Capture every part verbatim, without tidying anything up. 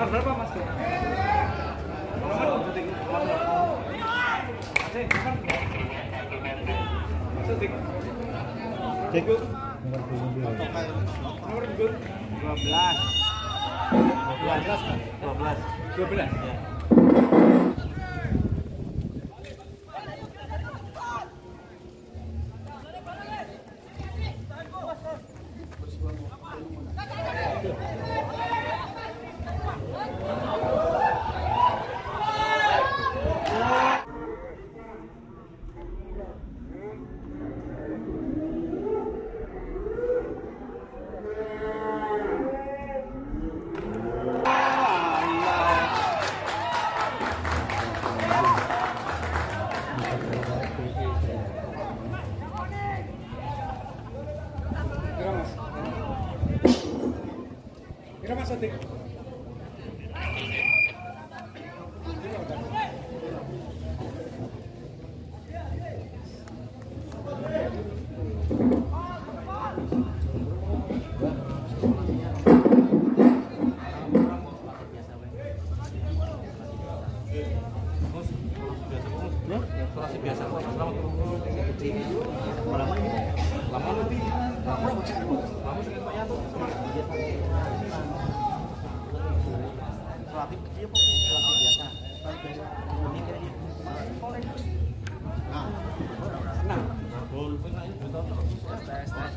Nomor berapa Mas? Nomor Dik. Masih, Masuk Dik. Dik. Nomor Dik. dua belas. dua belas kan? dua belas. dua belas. Ya. Kira Mas Dik. Biasa kok lama lama ini lama lebih lama lama sekali banyak tuh relatif kecil kok relatif biasa ini kayaknya nah nah gol pernah itu betul tes tes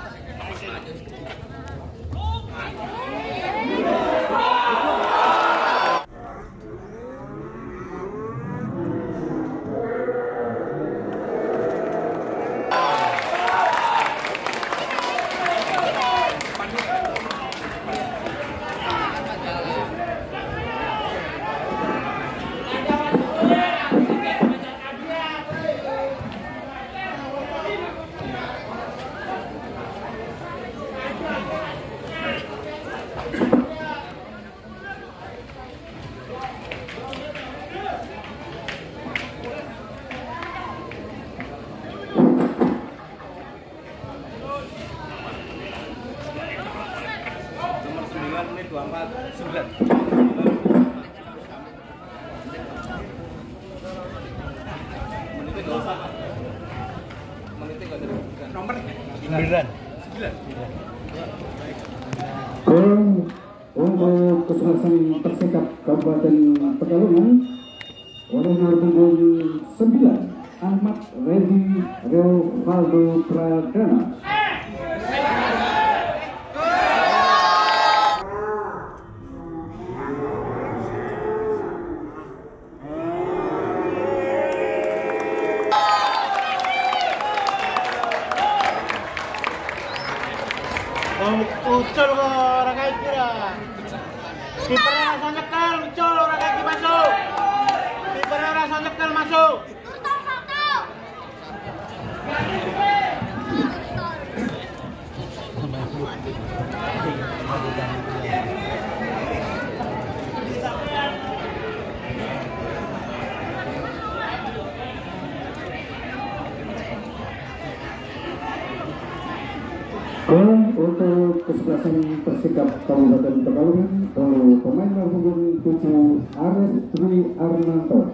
menit dua puluh empat sembilan. Menitnya enggak usah. Menitnya enggak ada. Nomor sembilan. sembilan. Gol untuk kesuksesan Persikap Kabupaten Pekalongan oleh nomor punggung sembilan Ahmad Redi Revaldo Pradana. Ucul kok orang kaki kira. Kipernya rasa nyekel, ucul orang kaki masuk. Kipernya rasa nyekel masuk. Gol untuk kesuksesan Persikap Kabupaten Pekalongan oleh pemain nomor punggung tujuh Ares Dwi Arnanto.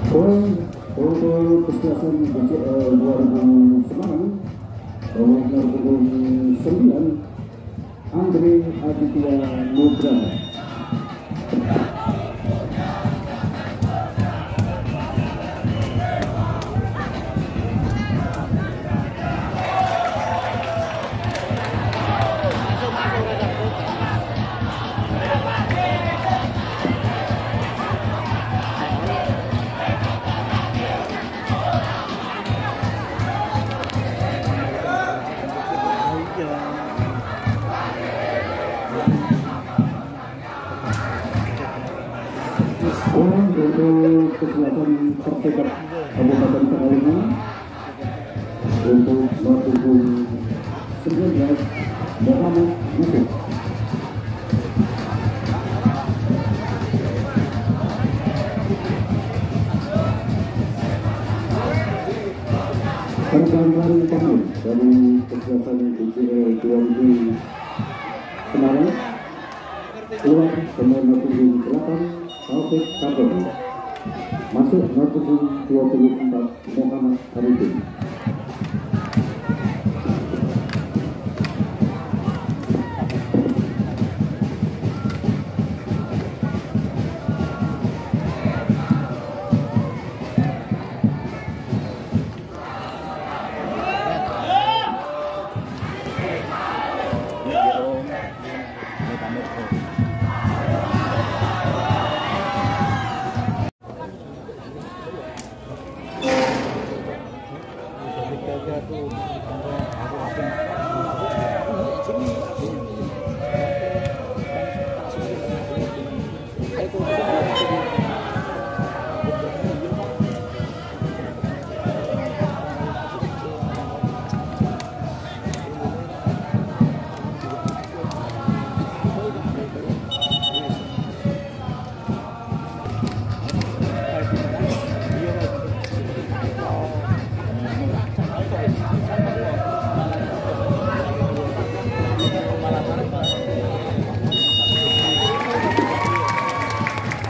Poin untuk kesebelasan B C L dua ribu Semarang, nomor punggung sembilan Andre Aditya Nugraha. Poin untuk kesebelasan Perseka Kabupaten Pekalongan untuk nomor punggung sembilan belas Muhammad Yusuf. Rekan-rekan kami dari kesebelasan B C L dua ribu Semarang, keluar pemain nomor punggung delapan Taufik Kabel, masuk nomor punggung dua puluh empat Muhammad Arifin.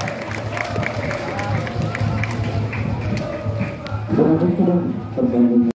Terima kasih sudah terbanding.